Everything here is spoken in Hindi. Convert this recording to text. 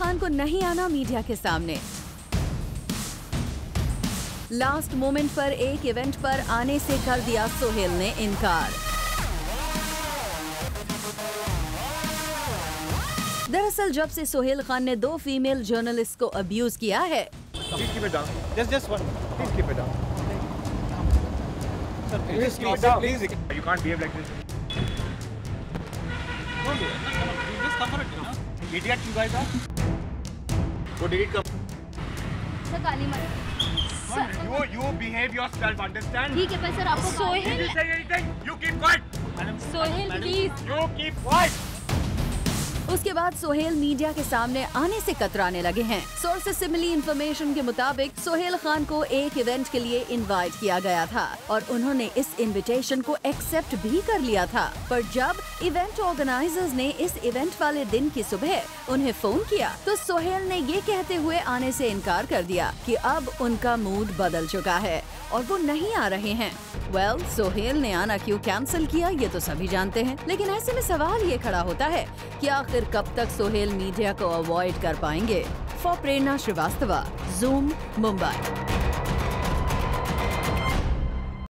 खान को नहीं आना मीडिया के सामने। लास्ट मोमेंट पर एक इवेंट पर आने से कर दिया सोहेल ने इनकार। दरअसल जब से सोहेल खान ने 2 फीमेल जर्नलिस्ट को अब्यूज किया है, You behave yourself, understand? ठीक है पर सर आपको If you say anything, you keep quiet. Sohail please. You keep quiet. उसके बाद सोहेल मीडिया के सामने आने से कतराने लगे हैं। सोर्सेस से मिली इंफॉर्मेशन के मुताबिक सोहेल खान को एक इवेंट के लिए इनवाइट किया गया था और उन्होंने इस इनविटेशन को एक्सेप्ट भी कर लिया था। पर जब इवेंट ऑर्गेनाइजर्स ने इस इवेंट वाले दिन की सुबह उन्हें फोन किया तो सोहेल ने ये कहते हुए आने से इनकार कर दिया कि अब उनका मूड बदल चुका है और वो नहीं आ रहे हैं। वेल, सोहेल ने आना क्यों कैंसिल किया ये तो सभी जानते हैं, लेकिन ऐसे में सवाल ये खड़ा होता है कि आखिर कब तक सोहेल मीडिया को अवॉइड कर पाएंगे। For Prerna Srivastava, zoom, Mumbai.